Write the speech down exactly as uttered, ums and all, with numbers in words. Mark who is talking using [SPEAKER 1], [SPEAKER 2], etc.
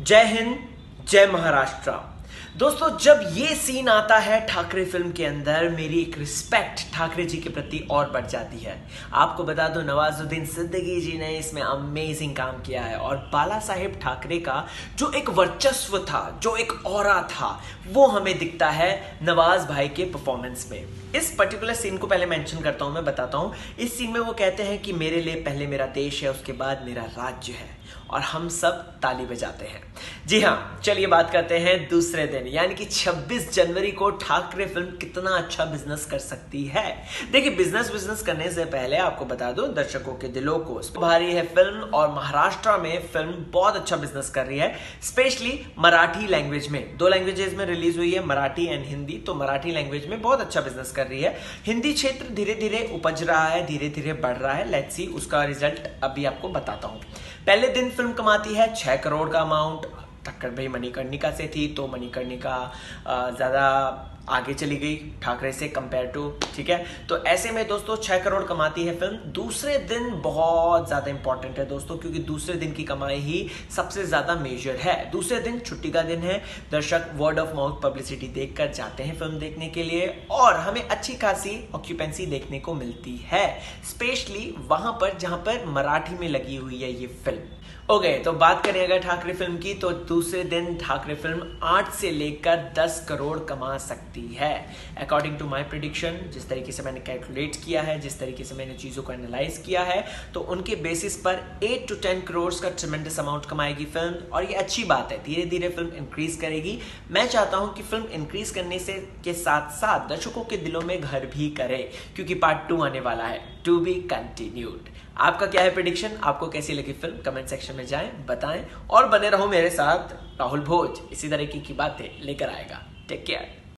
[SPEAKER 1] जय हिंद, जय महाराष्ट्र। दोस्तों, जब ये सीन आता है ठाकरे फिल्म के अंदर, मेरी एक रिस्पेक्ट ठाकरे जी के प्रति और बढ़ जाती है। आपको बता दो, नवाजुद्दीन सिद्दीकी जी ने इसमें अमेजिंग काम किया है और बाला साहेब ठाकरे का जो एक वर्चस्व था, जो एक ऑरा था, वो हमें दिखता है नवाज भाई के परफॉर्मेंस में। इस पर्टिकुलर सीन को पहले मेंशन करता हूं, मैं बताता हूं। इस सीन में वो कहते हैं कि मेरे लिए पहले मेरा देश है, उसके बाद मेरा राज्य है, और हम सब ताली बजाते हैं। जी हाँ, चलिए बात करते हैं दूसरे दिन, यानी कि छब्बीस जनवरी को ठाकरे फिल्म कितना अच्छा बिजनेस कर सकती है। देखिए, बिजनेस बिजनेस करने से पहले आपको बता दो, दर्शकों के दिलों को भारी है फिल्म, और महाराष्ट्र में फिल्म बहुत अच्छा बिजनेस कर रही है, स्पेशली मराठी लैंग्वेज में। दो लैंग्वेजेस में रिलीज हुई है, मराठी एंड हिंदी। तो मराठी लैंग्वेज में बहुत अच्छा बिजनेस कर रही है। हिंदी क्षेत्र धीरे धीरे उपज रहा है, धीरे धीरे बढ़ रहा है। लेट्स सी, उसका रिजल्ट अभी आपको बताता हूं। पहले दिन फिल्म कमाती है छह करोड़ का अमाउंट। टक्कर भाई मणिकर्णिका से थी, तो मणिकर्णिका ज्यादा आगे चली गई ठाकरे से कंपेयर टू, ठीक है। तो ऐसे में दोस्तों छह करोड़ कमाती है फिल्म। दूसरे दिन बहुत ज्यादा इंपॉर्टेंट है दोस्तों, क्योंकि दूसरे दिन की कमाई ही सबसे ज्यादा मेजर है। दूसरे दिन छुट्टी का दिन है, दर्शक वर्ड ऑफ माउथ पब्लिसिटी देखकर जाते हैं फिल्म देखने के लिए, और हमें अच्छी खासी ऑक्यूपेंसी देखने को मिलती है, स्पेशली वहां पर जहां पर मराठी में लगी हुई है ये फिल्म। ओके okay, तो बात करें अगर ठाकरे फिल्म की, तो दूसरे दिन ठाकरे फिल्म आठ से लेकर दस करोड़ कमा सकती है, अकॉर्डिंग टू माय प्रेडिक्शन। जिस तरीके से मैंने कैलकुलेट किया है, जिस तरीके से मैंने चीजों को एनालाइज किया है, तो उनके बेसिस पर एट टू टेन करोड़ का ट्रेमेंडस अमाउंट कमाएगी फिल्म, और ये अच्छी बात है। धीरे धीरे फिल्म इंक्रीज करेगी। मैं चाहता हूं कि फिल्म इंक्रीज करने से के साथ साथ दर्शकों के दिलों में घर भी करे, क्योंकि पार्ट टू आने वाला है, टू बी कंटिन्यूड। आपका क्या है प्रेडिक्शन? आपको कैसी लगी फिल्म? कमेंट सेक्शन में जाएं, बताएं, और बने रहो मेरे साथ। राहुल भोज इसी तरीके की बातें लेकर आएगा। Take care.